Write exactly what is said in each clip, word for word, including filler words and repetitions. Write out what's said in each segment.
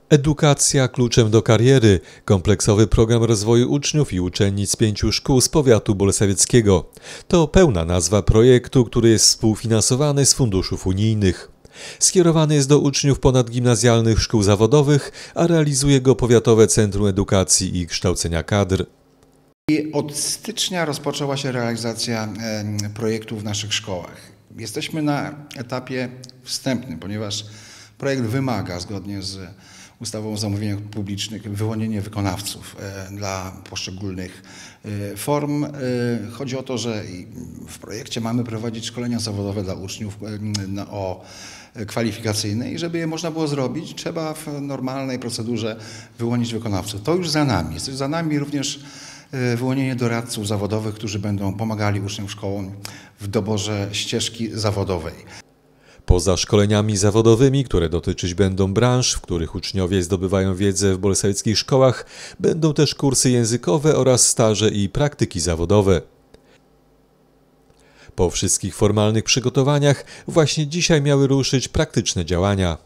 Edukacja kluczem do kariery. Kompleksowy program rozwoju uczniów i uczennic pięciu szkół z powiatu bolesławieckiego. To pełna nazwa projektu, który jest współfinansowany z funduszów unijnych. Skierowany jest do uczniów ponadgimnazjalnych szkół zawodowych, a realizuje go Powiatowe Centrum Edukacji i Kształcenia Kadr. I od stycznia rozpoczęła się realizacja projektu w naszych szkołach. Jesteśmy na etapie wstępnym, ponieważ projekt wymaga, zgodnie z ustawą o zamówieniach publicznych, wyłonienia wykonawców dla poszczególnych form. Chodzi o to, że w projekcie mamy prowadzić szkolenia zawodowe dla uczniów o kwalifikacyjne i żeby je można było zrobić, trzeba w normalnej procedurze wyłonić wykonawców. To już za nami. Jest za nami również wyłonienie doradców zawodowych, którzy będą pomagali uczniom szkołom w doborze ścieżki zawodowej. Poza szkoleniami zawodowymi, które dotyczyć będą branż, w których uczniowie zdobywają wiedzę w bolesławieckich szkołach, będą też kursy językowe oraz staże i praktyki zawodowe. Po wszystkich formalnych przygotowaniach właśnie dzisiaj miały ruszyć praktyczne działania.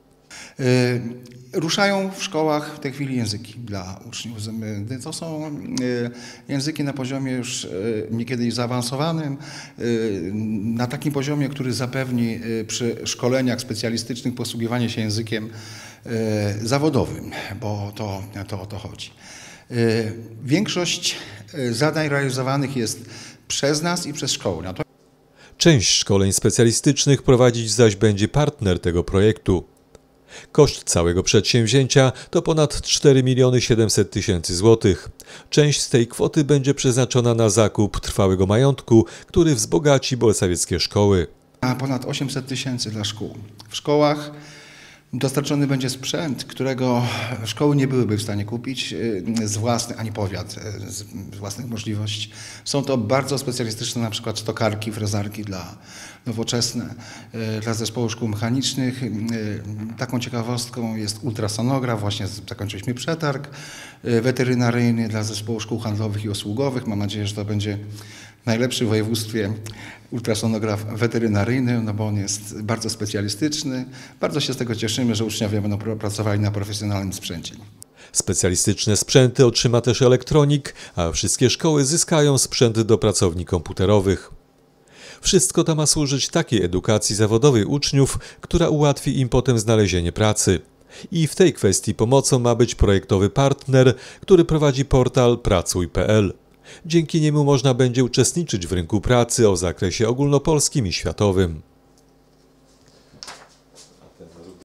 Ruszają w szkołach w tej chwili języki dla uczniów. To są języki na poziomie już niekiedy zaawansowanym, na takim poziomie, który zapewni przy szkoleniach specjalistycznych posługiwanie się językiem zawodowym, bo to, to o to chodzi. Większość zadań realizowanych jest przez nas i przez szkoły. Część szkoleń specjalistycznych prowadzić zaś będzie partner tego projektu. Koszt całego przedsięwzięcia to ponad cztery miliony siedemset tysięcy złotych. Część z tej kwoty będzie przeznaczona na zakup trwałego majątku, który wzbogaci bolesławieckie szkoły. A ponad osiemset tysięcy dla szkół. W szkołach dostarczony będzie sprzęt, którego szkoły nie byłyby w stanie kupić z własnych, ani powiat z własnych możliwości. Są to bardzo specjalistyczne, na przykład tokarki, frezarki dla nowoczesne, dla zespołu szkół mechanicznych. Taką ciekawostką jest ultrasonograf, właśnie zakończyliśmy przetarg weterynaryjny dla zespołu szkół handlowych i usługowych. Mam nadzieję, że to będzie najlepszy w województwie ultrasonograf weterynaryjny, no bo on jest bardzo specjalistyczny. Bardzo się z tego cieszymy, że uczniowie będą pracowali na profesjonalnym sprzęcie. Specjalistyczne sprzęty otrzyma też elektronik, a wszystkie szkoły zyskają sprzęt do pracowni komputerowych. Wszystko to ma służyć takiej edukacji zawodowej uczniów, która ułatwi im potem znalezienie pracy. I w tej kwestii pomocą ma być projektowy partner, który prowadzi portal pracuj kropka p l. Dzięki niemu można będzie uczestniczyć w rynku pracy o zakresie ogólnopolskim i światowym.